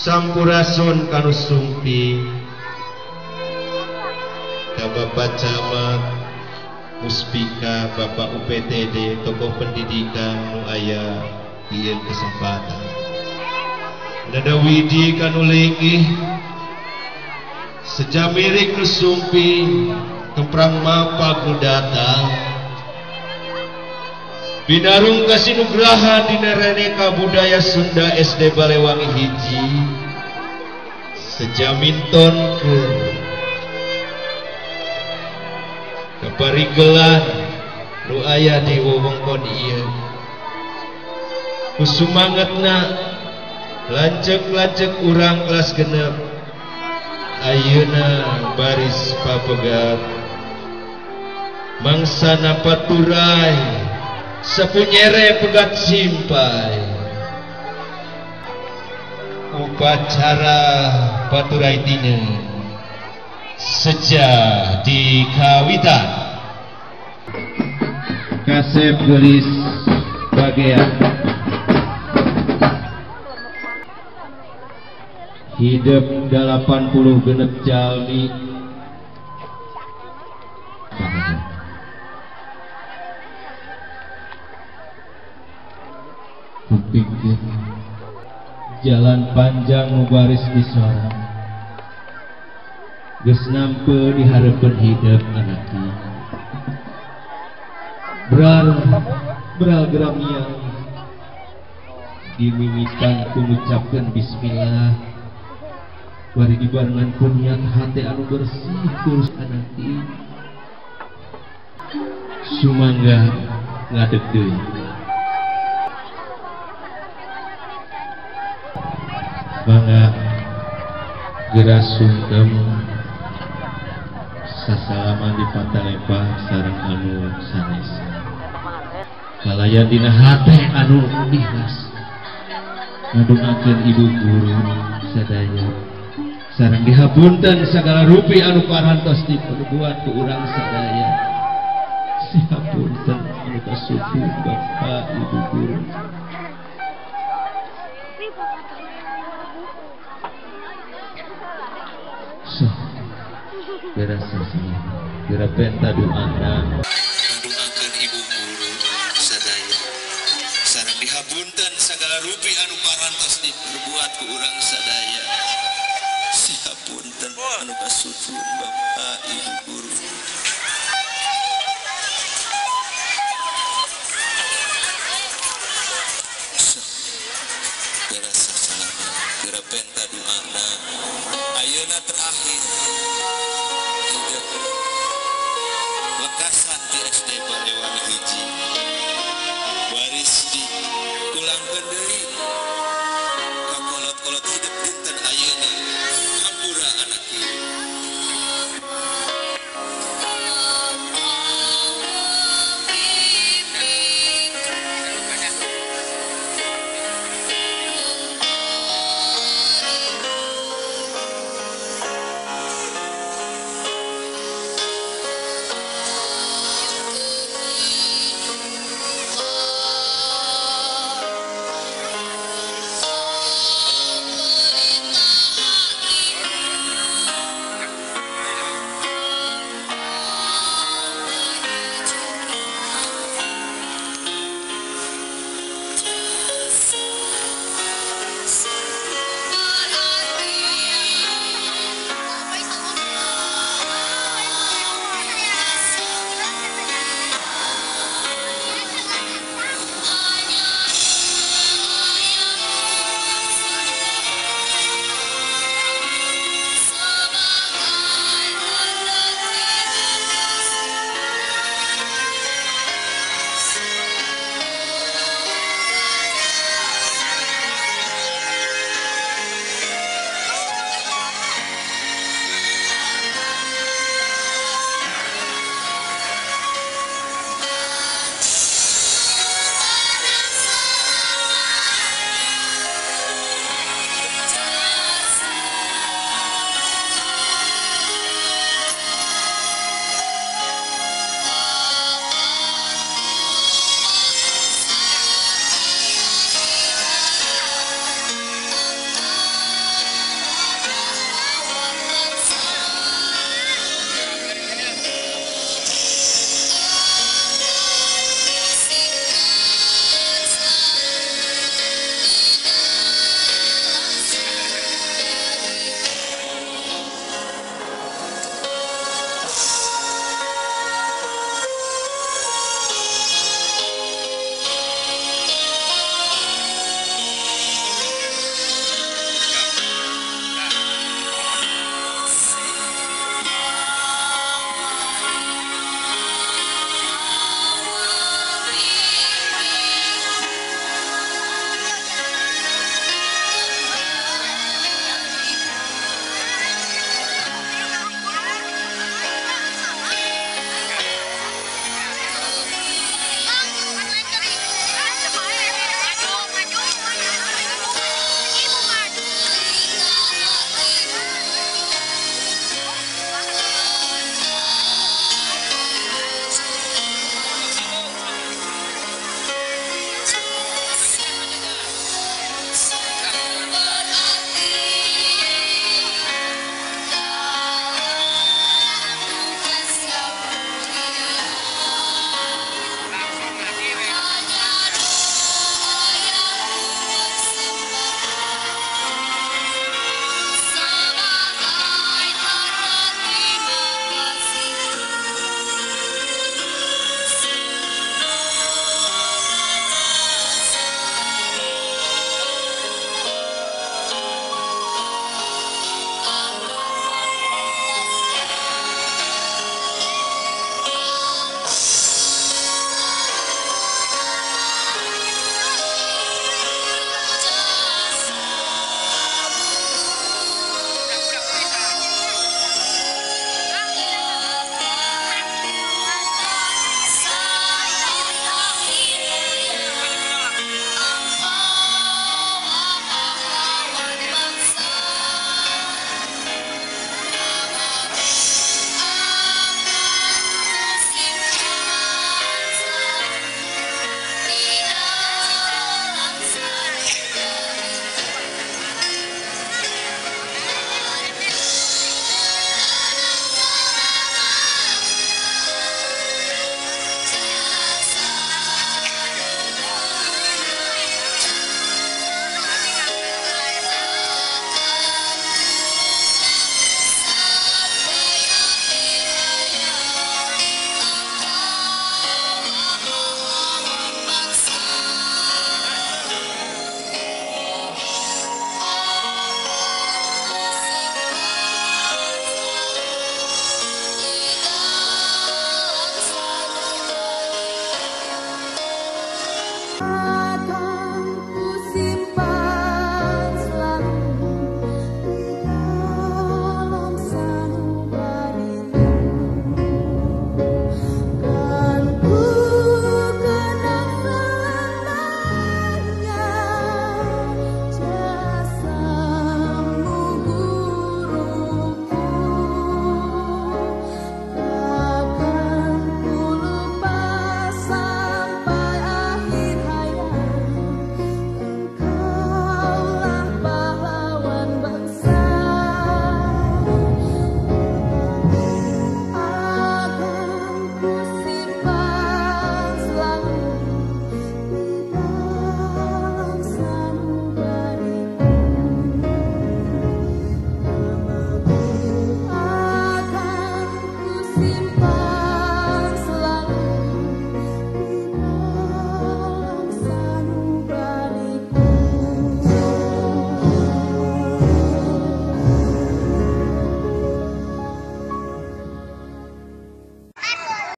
sampurasun kanu sumpi ka Bapak Camat Muspika Bapak UPTD tokoh pendidikan nu aya ieu kesempatan dada widi kanu linggih sejamirik nu sumpi temprang mapag nu datang binarung kasinugraha dina Reneka Budaya Sunda SD Balewangi hiji sejaminton ke keparigelan nu aya di wewengkon ieu kusumangetna lancek-lancek urang kelas genep ayeuna baris papegat mangsana paturai sapunyere pegat simpai upacara paturai dina seja dikawitan kasep gelis bagian hidup 80 genep jalmi kupikir jalan panjang mubaris di sorang geus nampe dihareupeun hidup anak ieu beral geramia dimimitan mengucapkan bismillah bari dibarengan ku niat hati anu bersih kurus anak ieu sumangga ngadeg deui bangga geras sungkem sasalaman di Patalempa sareng anu sanes kalayan dina hate anu ikhlas ngadungakeun ibu guru sadaya sareng dihapunten sagala rupi anu parantos diperbuat ku urang sadaya sihapunten anu kasumpul Bapak Ibu guru berasa sih geura penta doana ngadungakeun ibu guru sadaya sareng dihapunten sagala rupi anu parantos diperbuat ku urang sadaya sihapunten anu kasumpul Bapak Ibu guru berasa salah geura penta